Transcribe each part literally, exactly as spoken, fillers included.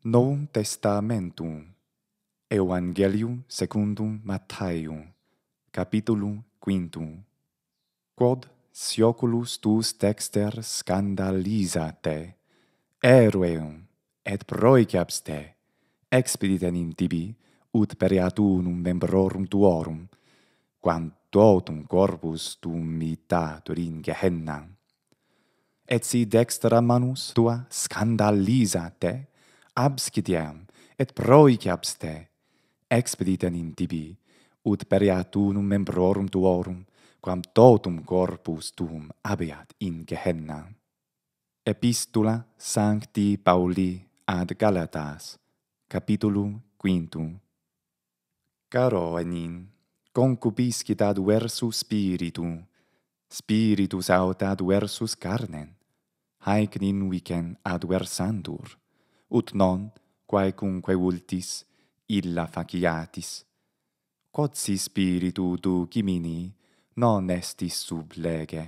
Novum Testamentum, Evangelium secundum Matthäum, capitulum quintum. Quod sioculus tuus dexter scandaliza te, erueum, et proiciabs te, expediten in tibi, ut pereatunum membrorum tuorum, quam totum corpus tuum mitatur in Gehennam. Et si dextera manus tua scandaliza te, abscitiam, et proiciabs te, expediten in tibi, ut pereatunum membrorum tuorum, quam totum corpus tuum habeat in Gehennam. Epistula Sancti Pauli ad Galatas, capitulum quintum. Caro enin, concupiscit ad versus spiritu, spiritus aut ad versus carnem, haec ninvicem adversantur, ut non, quaecunque vultis, illa faciatis. Quod si spiritu ducimini non estis sub lege.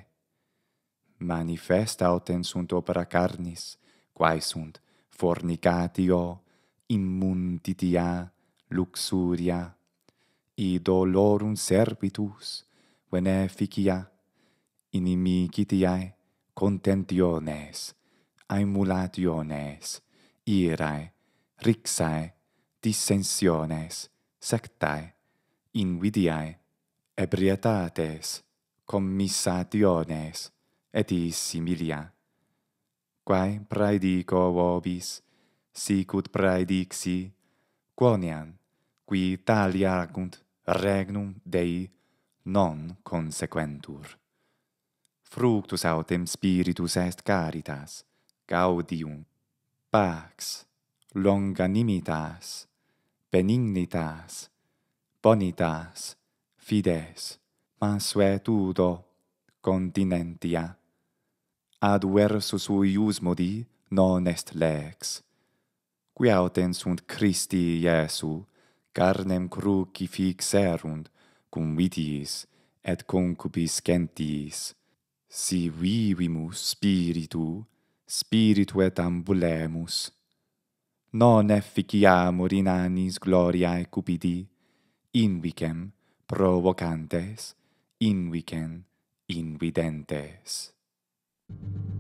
Manifesta autem sunt opera carnis, quae sunt fornicatio, immunditia, luxuria, idolorum servitus, beneficia, inimicitiae, contentiones, aemulationes, irae, rixae, dissensiones, sectae, invidiae, ebrietates, commissationes, et is similia. Quae praedico vobis, sic ut praedixi, quoniam, qui tali agunt regnum Dei non consequentur. Fructus autem spiritus est caritas, gaudium, pax, longanimitas, benignitas, bonitas, fides, mansuetudo, continentia. Ad versus uius modi non est lex. Qui autem sunt Christi Iesu, carnem crucifixerunt, cum vitis et concupiscentis, si vivimus spiritu, spiritu et ambulemus. Non efficiamur in annis gloriae cupidi, invicem provocantes, invicem invidentes.